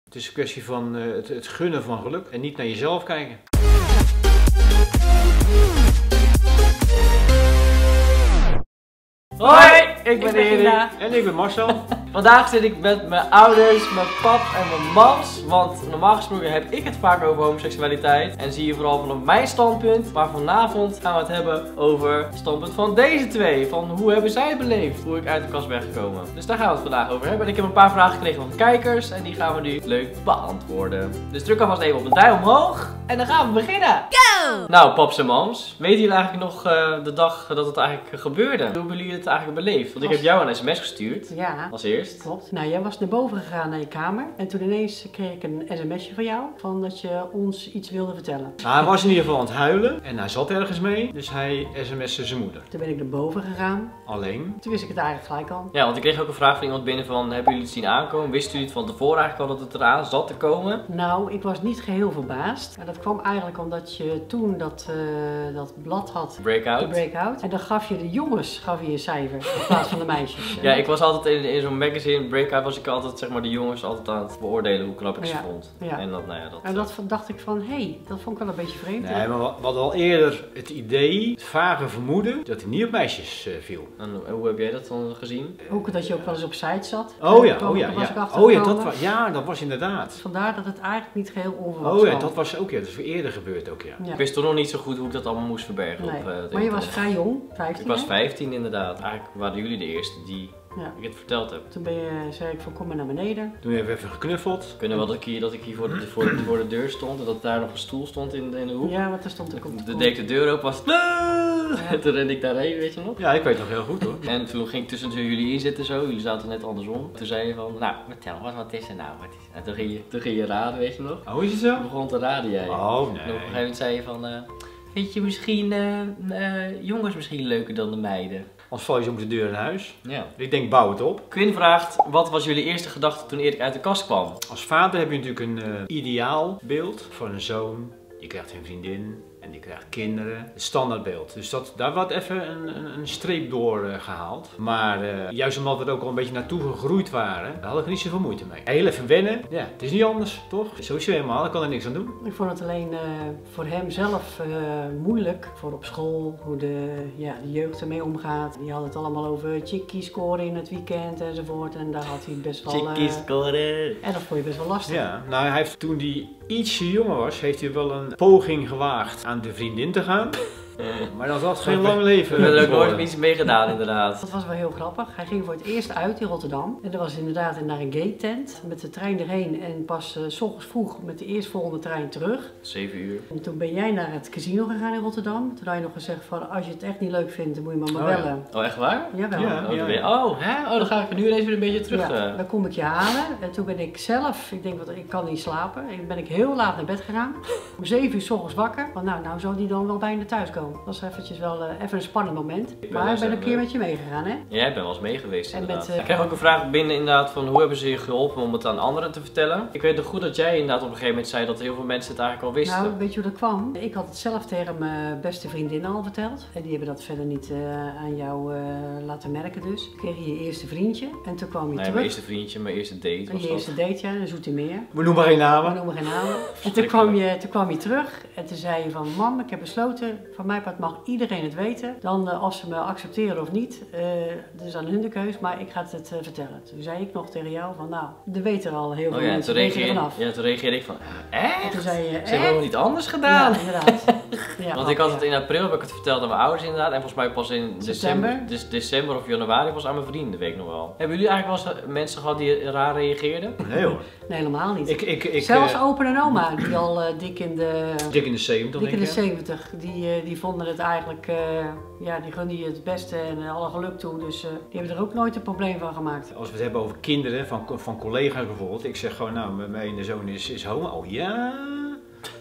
Het is een kwestie van het gunnen van geluk en niet naar jezelf kijken. Hoi, ik ben Erik. En ik ben Marcel. Vandaag zit ik met mijn ouders, mijn pap en mijn mams. Want normaal gesproken heb ik het vaak over homoseksualiteit. En zie je vooral vanaf mijn standpunt. Maar vanavond gaan we het hebben over het standpunt van deze twee. Van hoe hebben zij het beleefd? Hoe ik uit de kast ben gekomen. Dus daar gaan we het vandaag over hebben. En ik heb een paar vragen gekregen van kijkers. En die gaan we nu leuk beantwoorden. Dus druk alvast even op een duim omhoog. En dan gaan we beginnen. Go! Nou, paps en mams. Weten jullie eigenlijk nog de dag dat het eigenlijk gebeurde? Hoe hebben jullie het eigenlijk beleefd? Want ik heb jou een sms gestuurd. Ja. Als eerst. Klopt. Nou, jij was naar boven gegaan naar je kamer. En toen ineens kreeg ik een sms'je van jou. Van dat je ons iets wilde vertellen. Nou, hij was in ieder geval aan het huilen. En hij zat ergens mee. Dus hij sms'te zijn moeder. Toen ben ik naar boven gegaan. Alleen. Toen wist ik het eigenlijk gelijk al. Ja, want ik kreeg ook een vraag van iemand binnen van, hebben jullie het zien aankomen? Wisten jullie het van tevoren eigenlijk al dat het eraan zat te komen? Nou, ik was niet geheel verbaasd. En dat kwam eigenlijk omdat je toen dat blad had. Breakout. De breakout. En dan gaf je de jongens een cijfer in plaats van de meisjes. Ja, ik was altijd in zo'n magazine, Breakout, was ik altijd zeg maar de jongens altijd aan het beoordelen hoe knap ik ze vond. Ja. En dat, nou ja, En dat dacht ik van, hé, dat vond ik wel een beetje vreemd. Nee, maar we hadden al eerder het idee, het vage vermoeden, dat hij niet op meisjes viel. En hoe heb jij dat dan gezien? Ook dat je ook wel eens op site zat. Oh ja, dat was inderdaad. Vandaar dat het eigenlijk niet geheel onverwachts Oh ja, kwam. dat was ook, ja, dat is eerder gebeurd ook, ja. Ja. Ik wist toch nog niet zo goed hoe ik dat allemaal moest verbergen. Nee. Op, het Maar je was internet. vrij jong, 15. Ik was hè? 15 inderdaad. Eigenlijk waren jullie de eerste die Ja. ik het verteld heb. Toen zei ik van kom maar naar beneden. Toen hebben we even geknuffeld. Kunnen wel dat ik hier voor de deur stond en dat daar nog een stoel stond in de hoek. Ja, want er stond ook op Toen deed ik de deur open, was het... En toen rende ik daarheen, weet je nog? Ja, ik weet het nog heel goed hoor. En toen ging ik tussen jullie in zitten zo, jullie zaten net andersom. Toen zei je van, nou, vertel, wat is er nou? Wat is er? En toen ging je raden, weet je nog? Oh, is het zo? Toen begon te raden jij. Oh, En op een gegeven nee. moment zei je van, vind je misschien jongens misschien leuker dan de meiden? Anders val je zo met de deur in huis. Ja. Ik denk, bouw het op. Quinn vraagt, wat was jullie eerste gedachte toen Erik uit de kast kwam? Als vader heb je natuurlijk een ideaal beeld van een zoon. Je krijgt een vriendin en die krijgt kinderen. Het standaardbeeld. Dus daar wordt even een streep door gehaald. Maar juist omdat we er ook al een beetje naartoe gegroeid waren, daar had ik er niet zoveel moeite mee. Heel even wennen. Ja, het is niet anders, toch? Zo is het helemaal, ik kan er niks aan doen. Ik vond het alleen voor hem zelf moeilijk. Voor op school, hoe de jeugd ermee omgaat. Die had het allemaal over chickie scoren in het weekend enzovoort. En daar had hij best wel... Chickie scoren. En dat vond je best wel lastig. Ja, nou hij heeft toen hij ietsje jonger was, heeft hij wel een poging gewaagd aan de vriendin te gaan. Maar dat had geen lang leven. We hebben er ook nooit geworden. iets mee gedaan inderdaad. Dat was wel heel grappig. Hij ging voor het eerst uit in Rotterdam. En dat was inderdaad naar een gate tent. Met de trein erheen en pas 's ochtends vroeg met de eerstvolgende trein terug. 7 uur. En toen ben jij naar het casino gegaan in Rotterdam. Toen had je nog gezegd van als je het echt niet leuk vindt, dan moet je maar Oh ja. bellen. Oh, echt waar? Jawel. Ja. Dan ga ik er nu ineens weer een beetje terug. Ja, dan kom ik je halen. En toen ben ik zelf, ik denk dat ik kan niet slapen. En ben ik heel laat naar bed gegaan. Om 7 uur 's ochtends wakker. Want nou zou die dan wel bijna thuis komen. Dat was eventjes wel even een spannend moment. Maar ik ben een keer met je meegegaan, hè? Jij bent wel eens mee geweest En inderdaad. met, Ik kreeg ook een vraag binnen inderdaad van hoe hebben ze je geholpen om het aan anderen te vertellen. Ik weet nog goed dat jij inderdaad op een gegeven moment zei dat heel veel mensen het eigenlijk al wisten. Nou, weet je hoe dat kwam? Ik had het zelf tegen mijn beste vriendin al verteld. En die hebben dat verder niet aan jou laten merken dus. Toen kreeg je je eerste vriendje en toen kwam je Nee, terug. mijn eerste vriendje, mijn eerste date was Je dat. eerste date, ja, een Zoetermeer. We noemen maar geen We namen. noemen geen namen. En toen kwam je terug en toen zei je van mam, ik heb besloten, van mij part mag iedereen het weten. Dan als ze me accepteren of niet, dat is aan hun de keus, maar ik ga het vertellen. Toen zei ik nog tegen jou van nou, er weten al heel veel Oh ja, mensen toen weten er vanaf. reageerde ik van, echt? En toen zei je, Ze hebben nog niet anders gedaan. Ja, inderdaad. Ja, Want ik had het in april, heb ik het verteld aan mijn ouders inderdaad. En volgens mij pas in december of januari was aan mijn vrienden, weet ik nog wel. Hebben jullie eigenlijk wel eens mensen gehad die raar reageerden? Nee hoor. Nee, helemaal niet. Ik Zelfs opa en oma, die al dik in de 70 dik in de denk ik. 70, die vonden het eigenlijk, die gunden je het beste en alle geluk toe. Dus die hebben er ook nooit een probleem van gemaakt. Als we het hebben over kinderen van collega's bijvoorbeeld. Ik zeg gewoon nou, mijn ene zoon is homo. Oh ja.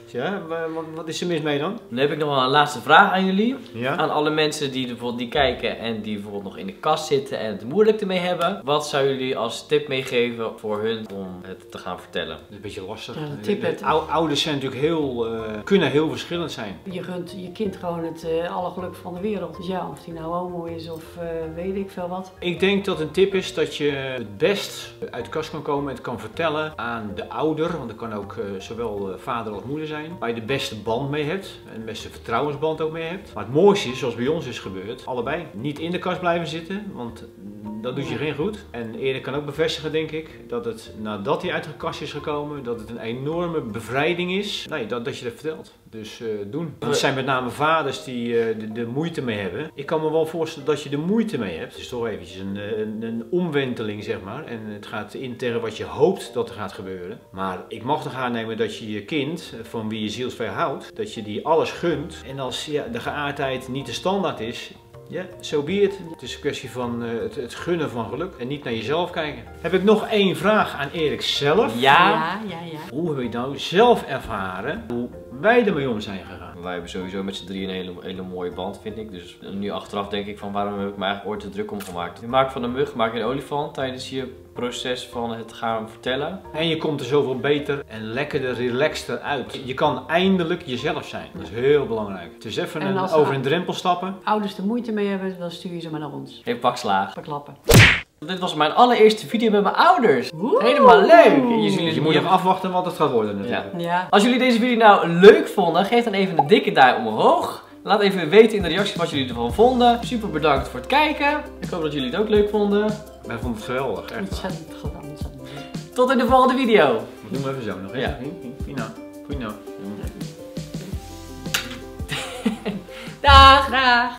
Ja, wat is er mis mee dan? Dan heb ik nog wel een laatste vraag aan jullie. Ja? Aan alle mensen die bijvoorbeeld die kijken en die bijvoorbeeld nog in de kast zitten en het moeilijk ermee hebben. Wat zouden jullie als tip meegeven voor hun om het te gaan vertellen? Dat is een beetje lastig. Ja, de tip het. Ouders zijn natuurlijk kunnen heel verschillend zijn. Je gunt je kind gewoon het alle geluk van de wereld. Dus ja, of die nou homo is of weet ik veel wat. Ik denk dat een tip is dat je het best uit de kast kan komen en het kan vertellen aan de ouder. Want dat kan ook zowel vader als moeder zijn. Waar je de beste band mee hebt. En de beste vertrouwensband ook mee hebt. Maar het mooiste is, zoals bij ons is gebeurd, allebei. Niet in de kast blijven zitten, want dat doet je geen goed. En Erik kan ook bevestigen, denk ik, dat het nadat hij uit de kast is gekomen, dat het een enorme bevrijding is. Nee, dat je dat vertelt. Dus doen. Het zijn met name vaders die de moeite mee hebben. Ik kan me wel voorstellen dat je er moeite mee hebt. Het is toch eventjes een omwenteling, zeg maar. En het gaat in tegen wat je hoopt dat er gaat gebeuren. Maar ik mag toch aannemen dat je je kind, van wie je zielsver houdt, dat je die alles gunt. En als de geaardheid niet de standaard is, ja, so be it. Het is een kwestie van het gunnen van geluk en niet naar jezelf kijken. Heb ik nog één vraag aan Erik zelf. Ja. Hoe heb je nou zelf ervaren hoe wij ermee om zijn gegaan? Wij hebben sowieso met z'n drieën een hele mooie band, vind ik. Dus nu achteraf denk ik van waarom heb ik me eigenlijk ooit te druk om gemaakt. Je maakt van een mug maak je een olifant tijdens je proces van het gaan vertellen. En je komt er zoveel beter en lekkerder, relaxter uit. Je kan eindelijk jezelf zijn. Dat is heel belangrijk. Het is even over een drempel stappen. Ouders er moeite mee hebben, dan stuur je ze maar naar ons. Geen pak slaag. Verklappen. Dit was mijn allereerste video met mijn ouders. Helemaal leuk. Je moet even afwachten wat het gaat worden natuurlijk. Ja. Als jullie deze video nou leuk vonden, geef dan even een dikke duim omhoog. Laat even weten in de reacties wat jullie ervan vonden. Super bedankt voor het kijken. Ik hoop dat jullie het ook leuk vonden. Wij vonden het geweldig. Echt. Ontzettend gedaan. Tot in de volgende video. We doen even zo nog. Ja. Goed nou. Dag. Dag.